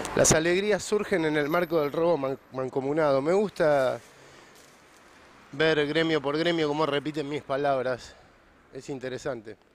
Las alegrías surgen en el marco del robo mancomunado. Me gusta ver gremio por gremio cómo repiten mis palabras. Es interesante.